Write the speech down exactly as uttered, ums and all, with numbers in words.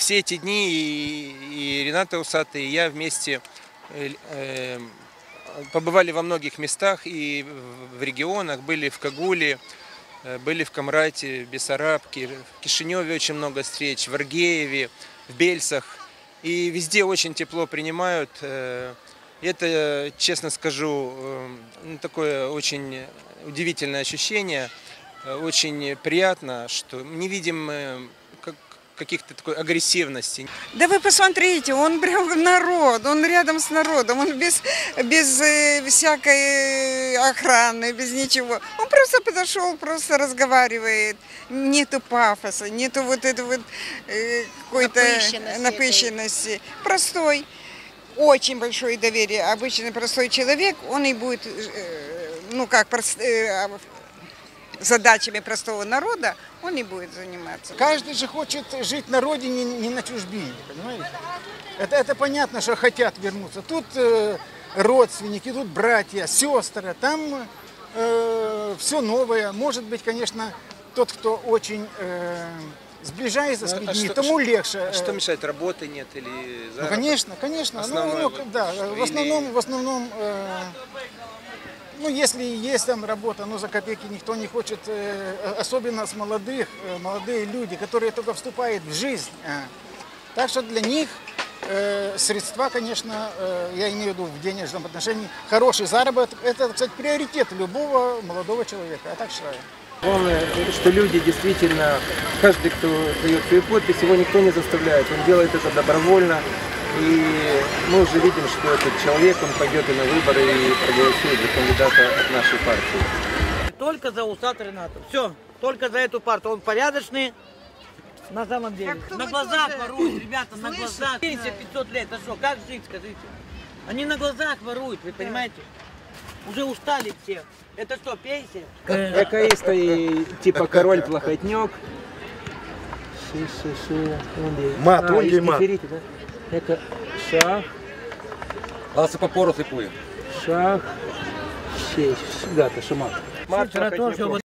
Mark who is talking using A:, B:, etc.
A: все эти дни и, и Рената Усатый, и я вместе э, э, побывали во многих местах и в регионах, были в Кагуле, были в Камрате, в Бессарабке, в Кишиневе очень много встреч, в Аргееве, в Бельцах. И везде очень тепло принимают. Это, честно скажу, такое очень удивительное ощущение. Очень приятно, что не видим каких-то такой агрессивности.
B: Да вы посмотрите, он прям народ, он рядом с народом, он без, без э, всякой охраны, без ничего. Он просто подошел, просто разговаривает. Нету пафоса, нету вот этой вот э, какой-то
C: напыщенности,
B: напыщенности. Простой, очень большое доверие. Обычный простой человек, он и будет, э, ну как, прост, э, задачами простого народа, он не будет заниматься.
D: Каждый же хочет жить на родине, не на чужбине, понимаете? Это, это понятно, что хотят вернуться. Тут э, родственники, тут братья, сестры, там э, все новое. Может быть, конечно, тот, кто очень э, сближается с людьми, а что, тому легче.
A: А что мешает, работы нет или заработок?
D: Ну, конечно, конечно.
A: Основной,
D: ну,
A: вот,
D: да,
A: или...
D: в основном, в основном э, ну, если есть там работа, но за копейки никто не хочет, особенно с молодых, молодые люди, которые только вступают в жизнь. Так что для них средства, конечно, я имею в виду в денежном отношении, хороший заработок, это, кстати, приоритет любого молодого человека, я так считаю.
A: Главное, что люди действительно, каждый, кто дает свою подпись, его никто не заставляет, он делает это добровольно. И мы уже видим, что этот человек, он пойдет и на выборы и проголосует за кандидата от нашей партии.
E: Только за Усатого Рената. Все, только за эту партию. Он порядочный, на самом деле. На глазах тоже воруют, ребята, на глазах. Пенсия пятьсот лет, а что, как жить, скажите? Они на глазах воруют, вы понимаете? Уже устали все. Это что, пенсия?
A: Экоисты типа король плохотнюк.
F: Мат, он где мат?
A: Это шах.
F: Ласа по пору слепую.
A: Шах. Шесть. Да, это шамат.